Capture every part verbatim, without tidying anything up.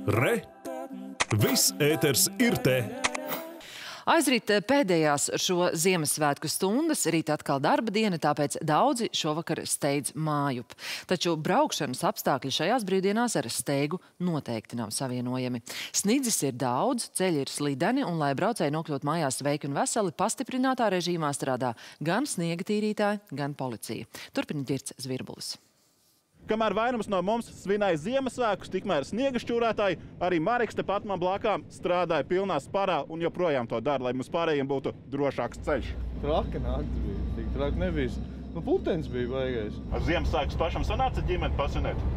Re! Viss ēters ir te! Aizrit pēdējās šo Ziemassvētku stundas, rīt atkal darba diena, tāpēc daudzi šovakar steidz mājup. Taču braukšanas apstākļi šajās brīvdienās ar steigu noteikti nav savienojami. Snidzis ir daudz, ceļi ir slideni, un lai braucēji nokļūt mājās sveiki un veseli, pastiprinātā režīmā strādā gan sniega tīrītāji, gan policija. Turpina Ģirts Zvirbulis. Kamēr vairums no mums svinēja Ziemassvētkus, tikmēr sniega šķūrētāji, arī Mareks tepat man blakām strādāja pilnā sparā un joprojām to dara, lai mums pārējiem būtu drošāks ceļš. Traka nakts bija, tik traka nebija. Nu, putens bija baigais. Ar Ziemassvētkus pašam sanāca ģimeni pasvinēt?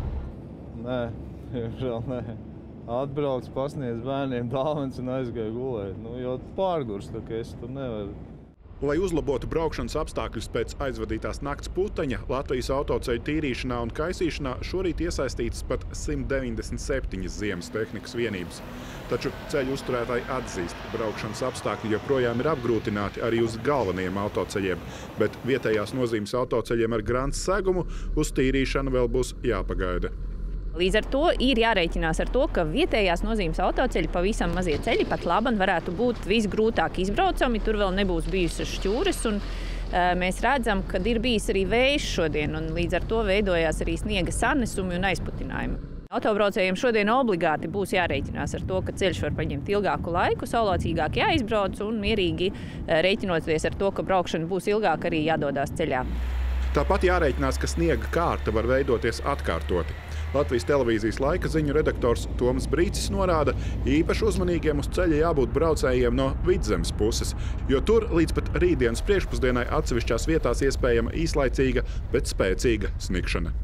Nē, žēl nē. Atbrauc, pasniedz bērniem dāvans un aizgāja gulēt. Nu, jau pārgurs, tā ka es tur nevaru. Lai uzlabotu braukšanas apstākļus pēc aizvadītās nakts puteņa, Latvijas autoceļu tīrīšanā un kaisīšanā šorīt iesaistītas pat simt deviņdesmit septiņas ziemas tehnikas vienības. Taču ceļu uzturētāji atzīst, braukšanas apstākļi joprojām ir apgrūtināti arī uz galvenajiem autoceļiem, bet vietējās nozīmes autoceļiem ar grants segumu uz tīrīšanu vēl būs jāpagaida. Līdz ar to ir jārēķinās ar to, ka vietējās nozīmes autoceļi, pavisam mazie ceļi, pat laban varētu būt visgrūtāk izbraucami. Tur vēl nebūs bijušas šķūres, un uh, mēs redzam, ka ir bijis arī vējš šodien, un līdz ar to veidojās arī sniega sanesumi un aizputinājumi. Autobraucējiem šodien obligāti būs jārēķinās ar to, ka ceļš var paņemt ilgāku laiku, saulēcīgāk jāizbrauc un mierīgi uh, rēķinoties ar to, ka braukšana būs ilgāk, arī jādodās ceļā. Tāpat jārēķinās, ka sniega kārta var veidoties atkārtoti. Latvijas televīzijas laika ziņu redaktors Toms Brīcis norāda, īpaši uzmanīgiem uz ceļa jābūt braucējiem no Vidzemes puses, jo tur līdz pat rītdienas priekšpusdienai atsevišķās vietās iespējama īslaicīga, bet spēcīga sniegšana.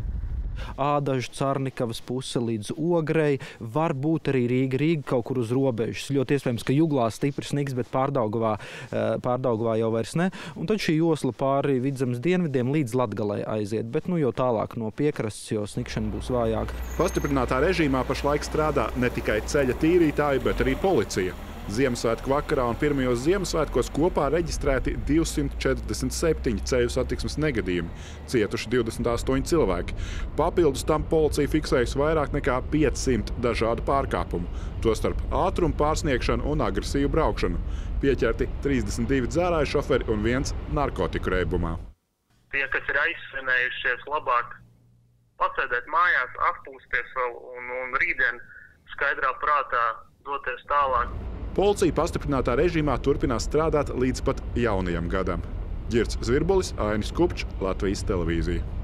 Ādažu, Carnikavas puse līdz Ogrei, var būt arī Rīga, Rīga kaut kur uz robežas. Ļoti iespējams, ka Juglā stipri snigs, bet Pārdaugavā, Pārdaugavā jau vairs ne. Un tad šī josla pāri Vidzemes dienvidiem līdz Latgalei aiziet, bet nu jau tālāk no piekrastes, jo sniegšana būs vājāka. Pastiprinātā režīmā pašlaik strādā ne tikai ceļa tīrītāji, bet arī policija. Ziemassvētku vakarā un pirmajos Ziemassvētkos kopā reģistrēti divsimt četrdesmit septiņi ceļu satiksmes negadījumi, cietuši divdesmit astoņi cilvēki. Papildus tam policija fiksējusi vairāk nekā piecsimt dažādu pārkāpumu, tostarp ātrumu pārsniegšanu un agresīvu braukšanu. Pieķerti trīsdesmit divi dzērāju šoferi un viens narkotiku reibumā. Tie, kas ir aizsvinējušies, labāk pasēdēt mājās, atpūsties vēl un, un rītdien skaidrā prātā doties tālāk. Policija pastiprinātā režīmā turpinās strādāt līdz pat jaunajam gadam. Ģirts Zvirbulis, Ainis Kupčs, Latvijas televīzija.